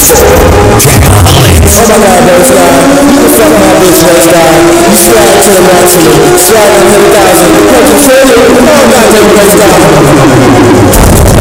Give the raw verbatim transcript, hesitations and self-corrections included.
Oh my god, those guys. You fuck my bitch, those guys. You swag to the maximum. Swag one hundred thousand. Purchase it. Oh god, those guys.